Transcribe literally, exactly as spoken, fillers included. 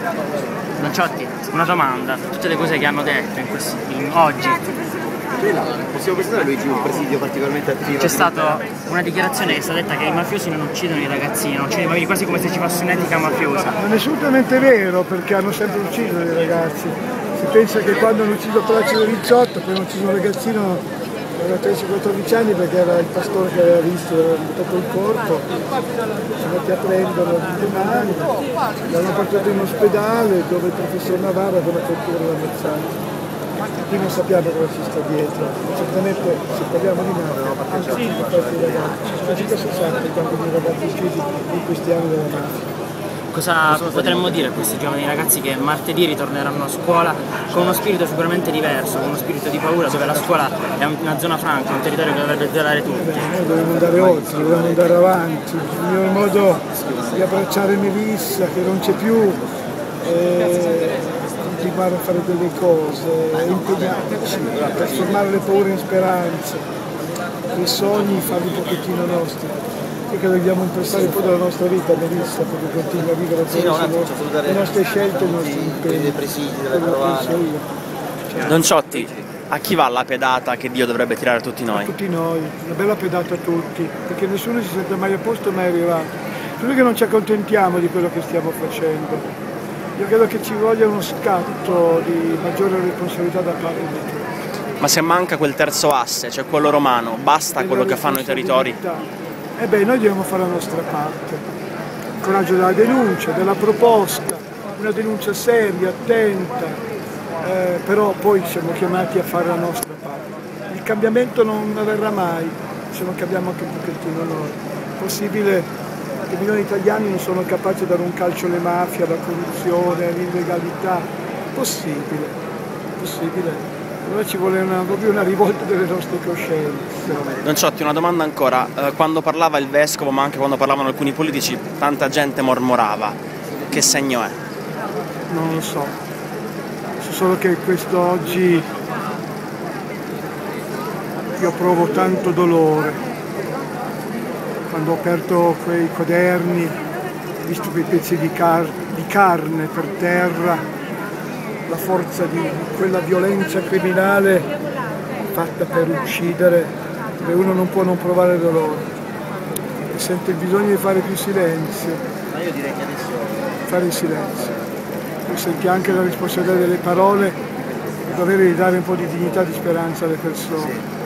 Lanciotti, una domanda, tutte le cose che hanno detto in questi, in, oggi. Possiamo presentare Luigi un presidio particolarmente attivo? C'è stata una dichiarazione che è stata detta che i mafiosi non uccidono i ragazzini, non uccidono i bambini, quasi come se ci fosse un'etica mafiosa. Non è assolutamente vero, perché hanno sempre ucciso i ragazzi. Si pensa che quando hanno ucciso Placido Rizzotto, poi hanno ucciso un ragazzino, aveva tredici quattordici anni perché era il pastore che aveva visto, aveva buttato il corpo, sono andati a prenderlo tutte le mani, l'hanno portato in ospedale dove il professor Navarra con la tortura l'ha ammazzato. Qui non sappiamo cosa ci sta dietro, certamente se parliamo di mafia, anche tutti questi ragazzi, sono circa sessanta i bambini ragazzi uccisi in questi anni della mafia. Cosa potremmo dire a questi giovani ragazzi che martedì ritorneranno a scuola con uno spirito sicuramente diverso, con uno spirito di paura, dove la scuola è una zona franca, un territorio che dovrebbe tutelare tutti? Beh, noi dobbiamo andare oltre, dobbiamo andare avanti, il miglior modo di abbracciare Melissa che non c'è più, e continuare a fare delle cose, impegnarci, trasformare le paure in speranze, i sogni farli un pochettino nostri. Perché dobbiamo impostare un po' della nostra vita, Melissa, perché continua a vivere sì, no, le nostre scelte, i nostri impegni. Dei presidi, della carovana. Don Ciotti, a chi va la pedata che Dio dovrebbe tirare a tutti noi? A tutti noi, una bella pedata a tutti, perché nessuno si sente mai a posto, mai arrivato. Solo che non ci accontentiamo di quello che stiamo facendo. Io credo che ci voglia uno scatto di maggiore responsabilità da parte di tutti. Ma se manca quel terzo asse, cioè quello romano, basta quello che fanno i territori? Eh beh, noi dobbiamo fare la nostra parte. Il coraggio della denuncia, della proposta, una denuncia seria, attenta, eh, però poi siamo chiamati a fare la nostra parte. Il cambiamento non avverrà mai se non cambiamo anche un pochettino noi. È possibile che milioni di italiani non sono capaci di dare un calcio alle mafie, alla corruzione, all'illegalità? Possibile, possibile. Allora ci vuole una, proprio una rivolta delle nostre coscienze. Don Ciotti, una domanda ancora. Eh, quando parlava il vescovo, ma anche quando parlavano alcuni politici, tanta gente mormorava. Che segno è? Non lo so. So solo che questo oggi io provo tanto dolore. Quando ho aperto quei quaderni, ho visto quei pezzi di, car di carne per terra, la forza di quella violenza criminale fatta per uccidere, e uno non può non provare dolore e sente il bisogno di fare più silenzio. Ma io direi che adesso fare il silenzio, e senti anche la responsabilità delle parole, il dovere di dare un po' di dignità e di speranza alle persone.